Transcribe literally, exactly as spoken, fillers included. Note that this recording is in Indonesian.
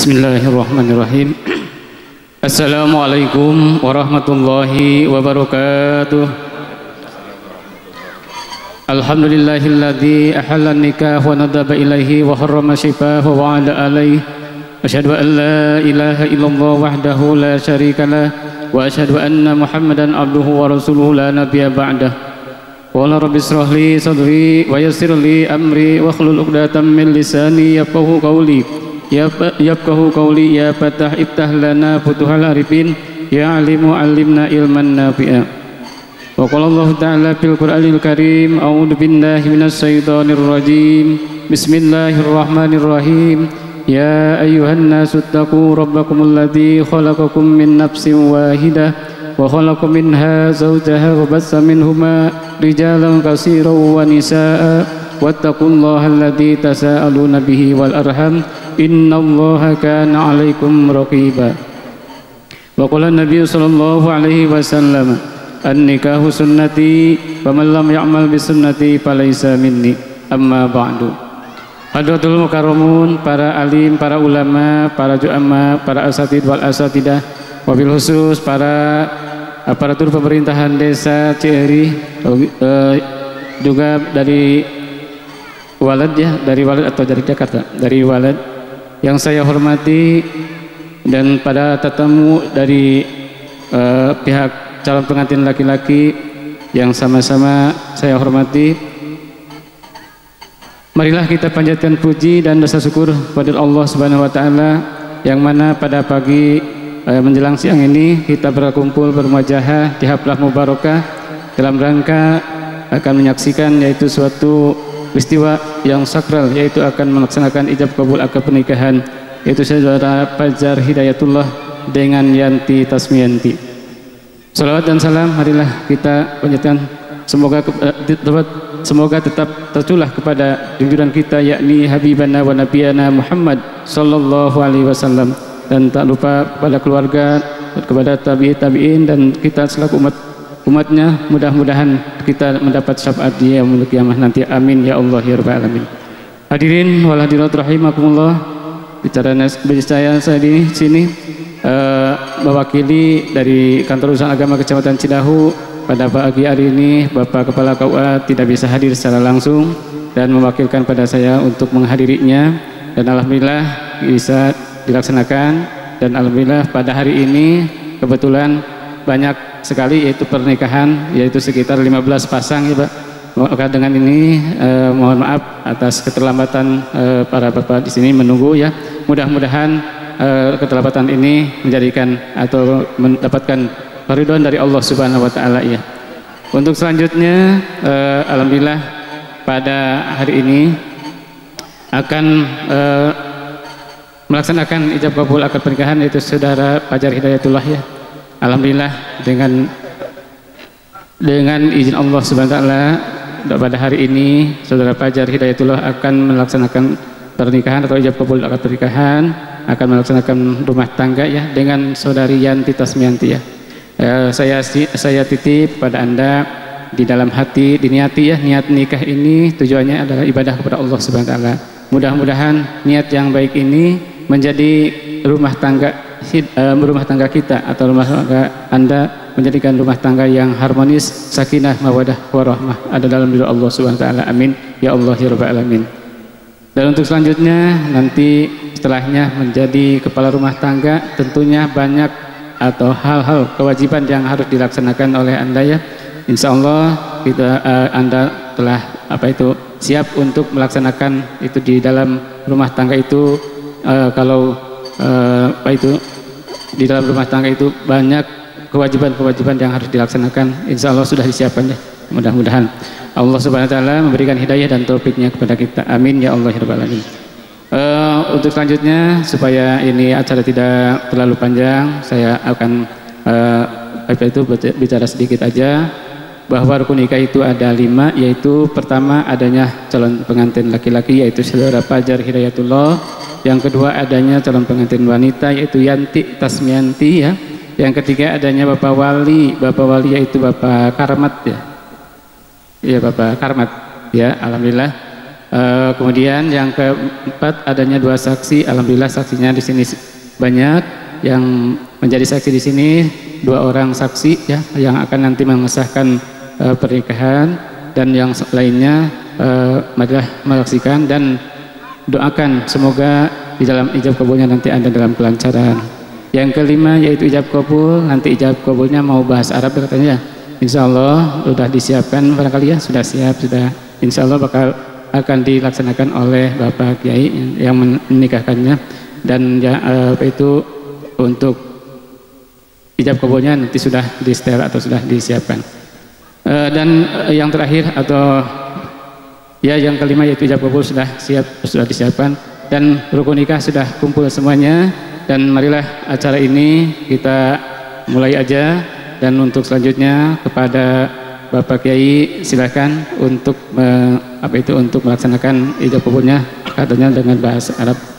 Bismillahirrahmanirrahim. Assalamualaikum warahmatullahi wabarakatuh. Alhamdulillahilladzi ahalla nikah wa nadaba ilaihi wa harrama shifah wa ala alaihi. Asyhadu an la ilaha illallah wahdahu la syarika lah wa asyhadu anna Muhammadan abduhu wa rasuluhu la nabiyya ba'dah. Qala rabbi ishrah li sadri wa yassir li amri wa hlul 'uqdatam min lisani yafqahu qawli. Ya yafqahu qawli ya fatah iftah lana futuhal arifin ya alimu alimna ilman nafi'a. Wa qala Allah ta'ala fil Qur'anil Karim a'udzu billahi minasy syaithanir rajim. Bismillahirrahmanirrahim. Ya ayyuhan nasu taqu rabbakumul ladzi khalaqakum min nafsin wahidah wa khalaqa minha zawjaha wa bassa minhuma rijalan katsiran wa nisaa'a wattaqullaha alladzi tasaaluna bihi wal arham innallaha kana 'alaikum raqiba. Wa qala an-nabiy sallallahu alaihi wasallam an-nikahu sunnati faman lam ya'mal bi sunnati falaysa minni amma ba'du. Hadratul mukarramun, para alim, para ulama, para ju'ama, para asatid wal asatidah, wabil khusus para aparatur pemerintahan desa Cieri, eh, juga dari Walad ya, dari Walad atau dari Jakarta, dari Walad yang saya hormati, dan pada tetamu dari uh, pihak calon pengantin laki-laki yang sama-sama saya hormati. Marilah kita panjatkan puji dan rasa syukur kepada Allah Subhanahu wa taala yang mana pada pagi uh, menjelang siang ini kita berkumpul bermuajahah di haflah mubarakah dalam rangka akan menyaksikan yaitu suatu peristiwa yang sakral, yaitu akan melaksanakan ijab kabul akad pernikahan, yaitu saudara Fajar Hidayatullah dengan Yanti Tasmiyanti. Salawat dan salam marilah kita panjatkan, semoga uh, semoga tetap terculah kepada junjungan kita yakni Habibana wa Nabiyana Muhammad sallallahu alaihi wasallam, dan tak lupa kepada keluarga, kepada tabi'in tabi'in dan kita selaku umat umatnya, mudah-mudahan kita mendapat syafaat di yaumul qiyamah nanti, amin ya Allah ya rabbal alamin. Hadirin wal hadirat rahimakumullah, bicara saya saya di sini uh, mewakili dari Kantor Urusan Agama Kecamatan Cidahu. Pada pagi hari ini Bapak Kepala K U A tidak bisa hadir secara langsung dan mewakilkan pada saya untuk menghadirinya, dan alhamdulillah bisa dilaksanakan, dan alhamdulillah pada hari ini kebetulan banyak sekali yaitu pernikahan, yaitu sekitar lima belas pasang ya Pak. Maka dengan ini eh, mohon maaf atas keterlambatan eh, para bapak di sini menunggu ya. Mudah-mudahan eh, keterlambatan ini menjadikan atau mendapatkan ridhoan dari Allah Subhanahu wa taala ya. Untuk selanjutnya eh, alhamdulillah pada hari ini akan eh, melaksanakan ijab kabul akad pernikahan yaitu saudara Fajar Hidayatullah ya. Alhamdulillah dengan dengan izin Allah Subhanahu wa taala pada hari ini saudara Fajar Hidayatullah akan melaksanakan pernikahan atau ijab kabul akad pernikahan, akan melaksanakan rumah tangga ya dengan saudari Yanti Tasmiyanti ya. Eh, saya saya titip pada Anda di dalam hati diniati ya, niat nikah ini tujuannya adalah ibadah kepada Allah Subhanahu wa taala. Mudah-mudahan niat yang baik ini menjadi rumah tangga Uh, rumah tangga kita atau rumah tangga Anda menjadikan rumah tangga yang harmonis, sakinah, mawadah, warahmah ada dalam diri Allah Subhanahu wa taala. Amin ya Allah ya rabbal alamin. Dan untuk selanjutnya nanti setelahnya menjadi kepala rumah tangga, tentunya banyak atau hal-hal kewajiban yang harus dilaksanakan oleh Anda ya. Insya Allah kita uh, Anda telah apa itu siap untuk melaksanakan itu di dalam rumah tangga itu. Uh, kalau uh, apa itu di dalam rumah tangga itu banyak kewajiban-kewajiban yang harus dilaksanakan, insya Allah sudah disiapkan ya. Mudah-mudahan Allah Subhanahu wa taala memberikan hidayah dan taufiknya kepada kita, amin ya Allah ya rabbal alamin. Uh, untuk selanjutnya supaya ini acara tidak terlalu panjang, saya akan uh, apa itu bicara sedikit aja bahwa rukun nikah itu ada lima, yaitu pertama adanya calon pengantin laki-laki yaitu saudara Fajar Hidayatullah. Yang kedua adanya calon pengantin wanita yaitu Yanti Tasmiyanti ya. Yang ketiga adanya Bapak Wali, Bapak Wali yaitu Bapak Karmat ya. Iya Bapak Karmat ya, alhamdulillah. Uh, kemudian yang keempat adanya dua saksi. Alhamdulillah saksinya di sini banyak. Yang menjadi saksi di sini dua orang saksi ya yang akan nanti mengesahkan uh, pernikahan, dan yang lainnya uh, marilah menyaksikan dan doakan semoga di dalam ijab kabulnya nanti ada dalam kelancaran. Yang kelima yaitu ijab kabul. Nanti ijab kabulnya mau bahasa Arab katanya. Insya Allah sudah disiapkan barangkali ya, sudah siap, sudah insya Allah bakal akan dilaksanakan oleh Bapak Kiai yang menikahkannya. Dan ya, apa itu untuk ijab kabulnya nanti sudah di setel atau sudah disiapkan. Dan yang terakhir atau ya yang kelima yaitu ijab kabul sudah siap, sudah disiapkan, dan rukun nikah sudah kumpul semuanya. Dan marilah acara ini kita mulai aja. Dan untuk selanjutnya kepada Bapak Kiai silakan untuk me, apa itu untuk melaksanakan ijab kabulnya katanya dengan bahasa Arab.